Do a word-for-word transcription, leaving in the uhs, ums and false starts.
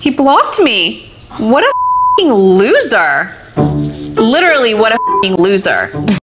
He blocked me. What a f***ing loser. Literally, what a f***ing loser.